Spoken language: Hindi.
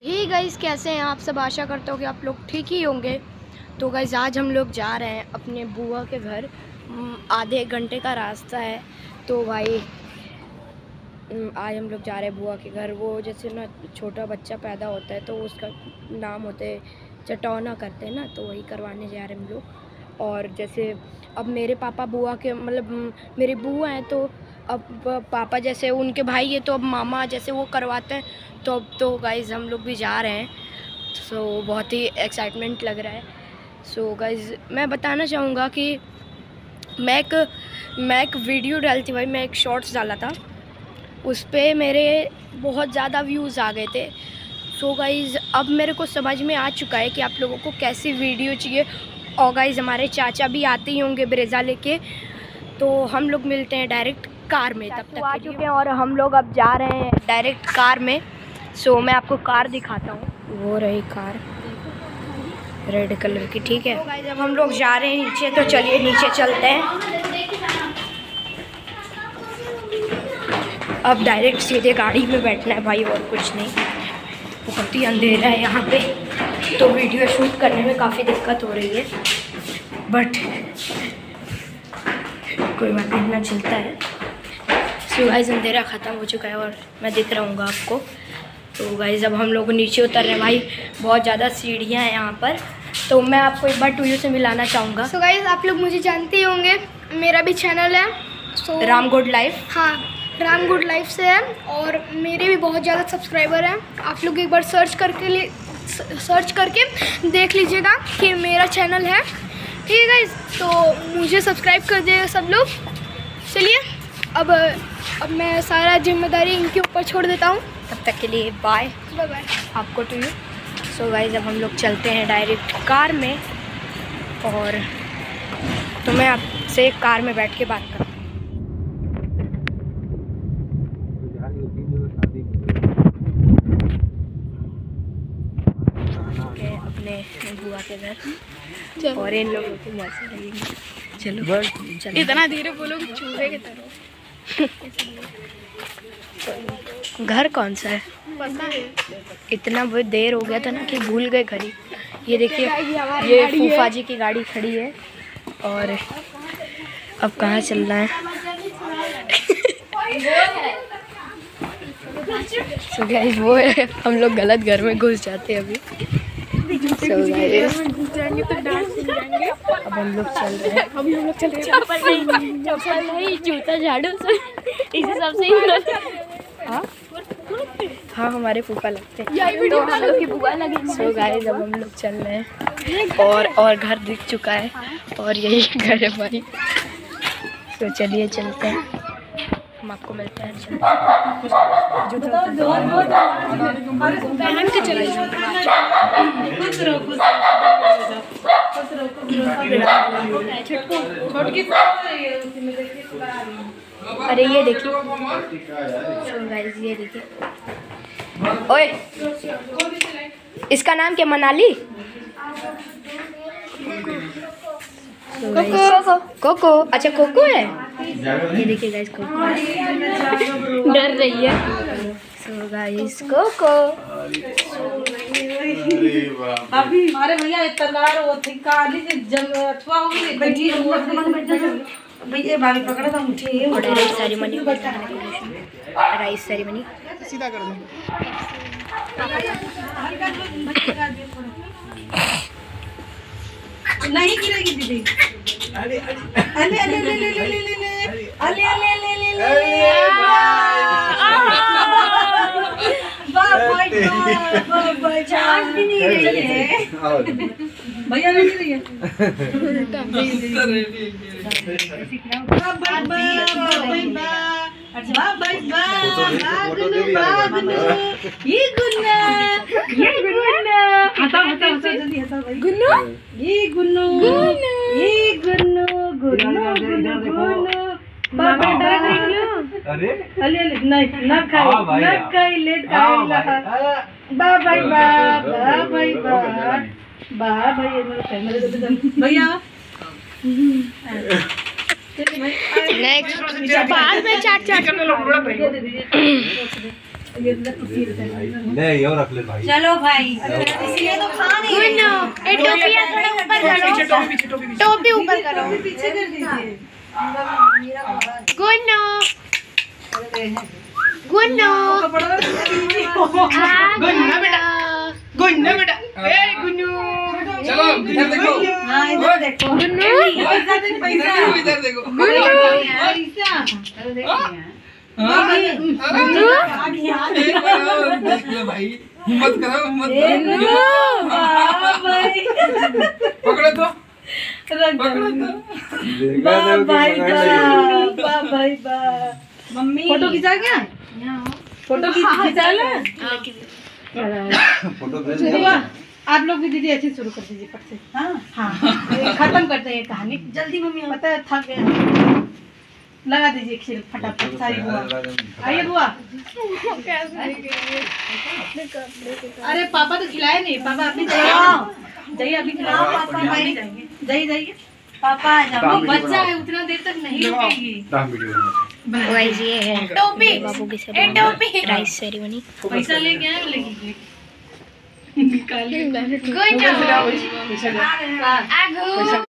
हे गाइस, कैसे हैं आप सब। आशा करता हूँ कि आप लोग ठीक ही होंगे। तो गाइस आज हम लोग जा रहे हैं अपने बुआ के घर। आधे एक घंटे का रास्ता है। तो भाई आज हम लोग जा रहे हैं बुआ के घर। वो जैसे ना छोटा बच्चा पैदा होता है तो उसका नाम होते चटौना करते हैं ना, तो वही करवाने जा रहे हैं हम लोग। और जैसे अब मेरे पापा बुआ के मतलब मेरी बुआ हैं, तो अब पापा जैसे उनके भाई है तो अब मामा जैसे वो करवाते हैं। तो अब तो गाइज़ हम लोग भी जा रहे हैं। सो बहुत ही एक्साइटमेंट लग रहा है। सो गाइज़ मैं बताना चाहूँगा कि मैं एक वीडियो डाली थी भाई। मैं एक शॉर्ट्स डाला था, उस पर मेरे बहुत ज़्यादा व्यूज़ आ गए थे। सो गाइज़ अब मेरे को समझ में आ चुका है कि आप लोगों को कैसी वीडियो चाहिए। और गाइज़ हमारे चाचा भी आते ही होंगे ब्रेजा लेके, तो हम लोग मिलते हैं डायरेक्ट कार में। तब तक आ चुके हैं और हम लोग अब जा रहे हैं डायरेक्ट कार में। सो मैं आपको कार दिखाता हूँ। वो रही कार रेड कलर की, ठीक है। तो गाइस अब हम लोग जा रहे हैं नीचे, तो चलिए नीचे चलते हैं। अब डायरेक्ट सीधे गाड़ी में बैठना है भाई, और कुछ नहीं। बहुत ही अंधेरा है यहाँ पे, तो वीडियो शूट करने में काफ़ी दिक्कत हो रही है, बट कोई बात नहीं, ना चलता है। सो गाइस अंधेरा ख़त्म हो चुका है और मैं दिख रहा हूँ आपको। तो गाइस अब हम लोग नीचे उतर रहे हैं भाई। बहुत ज़्यादा सीढ़ियाँ हैं यहाँ पर, तो मैं आपको एक बार टूयू से मिलाना चाहूँगा। सो गाइस आप लोग मुझे जानते ही होंगे, मेरा भी चैनल है। So Ram good life. हाँ, राम गुड लाइफ से है और मेरे भी बहुत ज़्यादा सब्सक्राइबर हैं। आप लोग एक बार सर्च करके देख लीजिएगा कि मेरा चैनल है, ठीक है गाइस। तो मुझे सब्सक्राइब कर दिएगा सब लोग। चलिए अब मैं सारा जिम्मेदारी इनके ऊपर छोड़ देता हूँ। तब तक के लिए बाय बाय आपको टू यू। सो गाइस अब हम लोग चलते हैं डायरेक्ट कार में, और तो मैं आपसे कार में बैठ के बात करता हूँ। अपने बुआ के घर, और इन लोगों को मस्त लगेंगे। चलो इतना धीरे बोलो कि चूहे की तरह। घर कौन सा है पता है, इतना बहुत देर हो गया था ना कि भूल गए घर ही। ये देखिए, ये फूफा जी की गाड़ी खड़ी है, और अब कहाँ चलना है। So guys, वो है, हम लोग गलत घर में घुस जाते हैं अभी। So guys, अब हम लोग चल रहे हैं। चप्पल नहीं, जूता झाड़ू से इसी सबसे। हाँ हमारे फूफा लगते हैं, तो हम लोग की बुआ लगेंगे। So guys, अब हम लोग चल रहे हैं, और घर दिख चुका है, और यही घर है भाई। तो चलिए चलते हैं, हम आपको मिलते हैं। अरे ये देखिए, ये देखिए। ओए, इसका नाम क्या, मनाली? कोको। अच्छा कोको है, ये देखिए गाइस, कोको डर रही है। So guys Coco. अभी हमारे भैया तलवार वो थी काली से जब अथवा हो गई बैठी भैया भाभी पकड़ा था मुझे। और राइस सेरेमनी सीधा कर दो। नहीं गिरेगी दीदी। अले अले अले अले अले अले अले अले अले अले चांद भी नहीं रही है भैया, नहीं रही है। अरे नहीं ना खाई लेट खाई बा भाई भैया नेक्स्ट बाद में चाट ले यो रख ले भाई। चलो भाई, इसलिए तो खा नहीं रहे। ए टोपी थोड़ा ऊपर करो, टोपी ऊपर करो। पीछे कर दीजिए। गुन्नू गुन्नू गुन्नू बेटा, गुन्नू बेटा, ए गुन्नू। चलो इधर देखो। हाँ इधर देखो। गुन्नू पैसा दे, पैसा। इधर देखो। पैसा। गुन्नू एक बार और देख लो भाई, हिम्मत करो, हिम्मत करो। भाई पकड़ो तो, रख पकड़ो तो। भाई भाई मम्मी फोटो खिंचा क्या? फोटो खिंचा ले। फोटो भेज दे। आप लोग भी दीदी ऐसे शुरू कर दीजिए फट से। हाँ हाँ खत्म करते हैं ये कहानी जल्दी। मम्मी पता है थक गए, लगा दीजिए खीर फटाफट सारी बुआ। आइए बुआ। अरे पापा तो खिलाए नहीं, पापा अभी जाइए, जाइए अभी खिलाओ। पापा जाइए जाइए, पापा आ जाओ। बच्चा है उतना देर तक नहीं रुकेगी। गाइस ये है टोपी बाबू की ए टोपी राइस सेरेमनी। पैसा लेके आए लेगी गुन्नू आगू